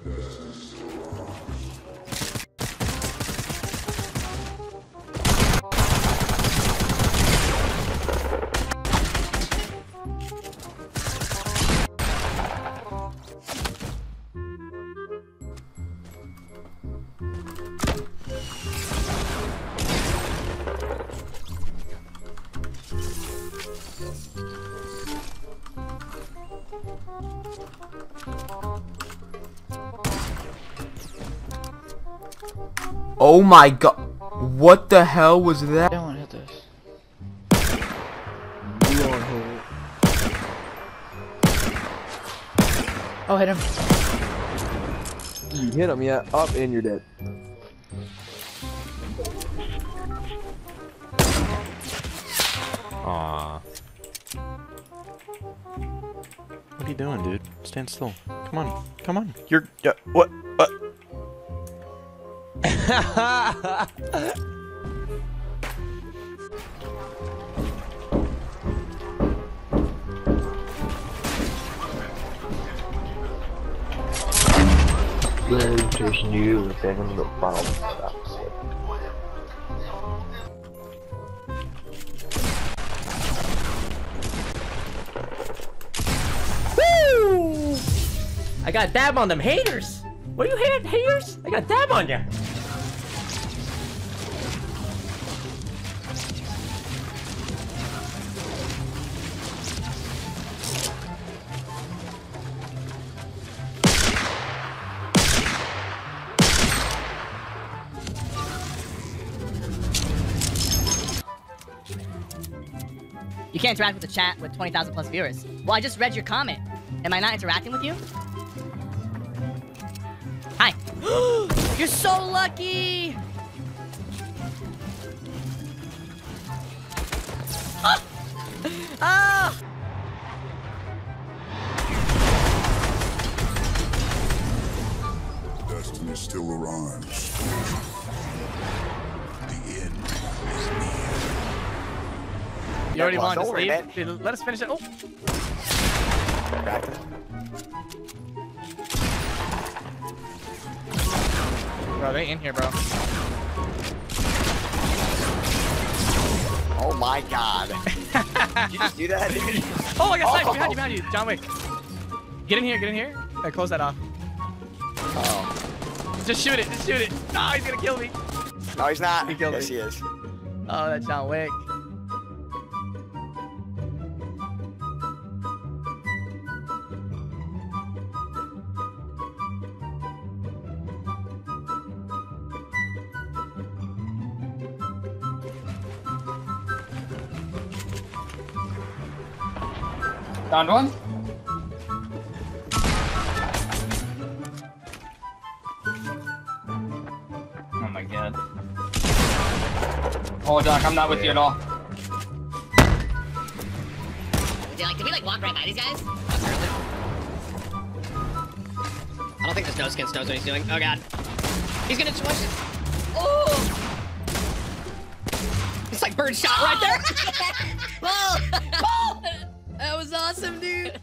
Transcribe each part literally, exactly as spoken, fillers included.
Oh my god. What the hell was that? I don't want to hit this. Oh, hit him. You hit him, yeah. Up and you're dead. Aww. What are you doing, dude? Stand still. Come on. Come on. You're... Uh, what? What? There's new thing the bottom stuff. Woo! I got dab on them haters. What do you hate, haters? I got dab on ya. You can't interact with the chat with twenty thousand plus viewers. Well, I just read your comment. Am I not interacting with you? Hi. You're so lucky! Ah! Ah! Destiny still arrives. The end is near. You already wanted to Don't worry, sleep? Dude, let us finish it. Oh! Back to Bro, they in here, bro. Oh my god. Did you just do that? Oh, I got sniped! Oh. Behind you, behind you! John Wick. Get in here, get in here. Alright, close that off. Oh. Just shoot it, just shoot it. No, he's gonna kill me. No, he's not. He killed yes, me. he is. Oh, that's John Wick. Down one. Oh my god. Oh, Doc, I'm not with you at all. Did, like, did we like walk right by these guys? I don't think this no skin knows what he's doing. Oh god. He's gonna twist it. Oh! It's like bird shot right there. Whoa! Oh! That was awesome, dude.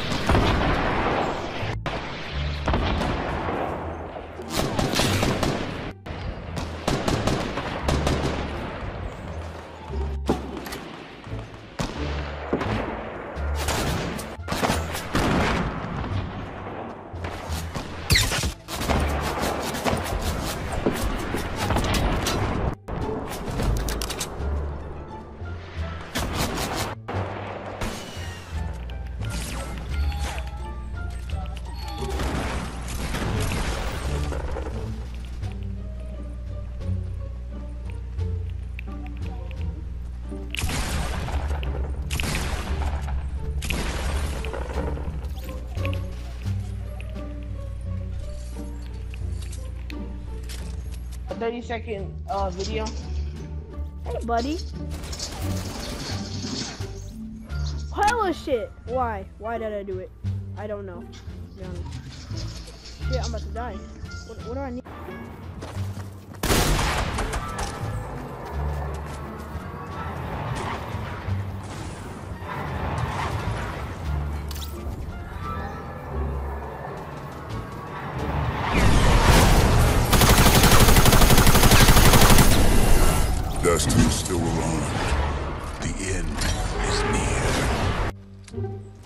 thirty second uh, video. Hey, buddy. Hella shit. Why? Why did I do it? I don't know. To be honest. Shit, I'm about to die. What, what do I need? destiny still alive. The end is near.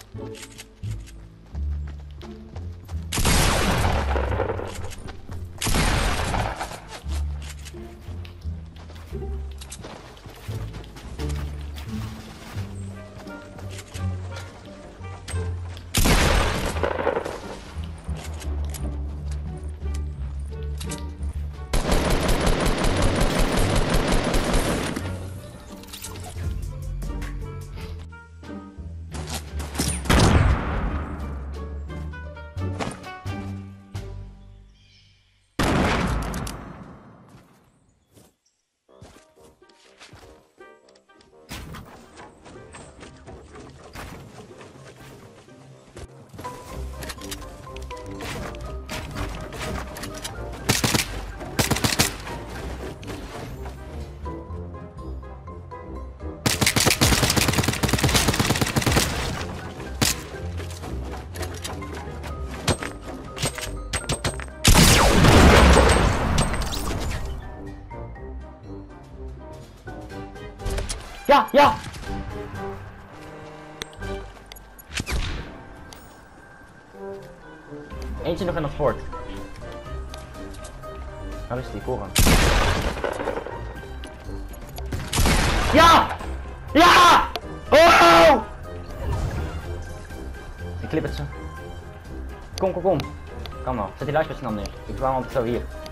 Ja, ja! Eentje nog in het fort. Waar is die koren? Ja! Ja! Oh! Ik klip het zo. Kom, kom, kom. Kan wel. Zet die luistersnel neer. Ik kwam altijd zo hier.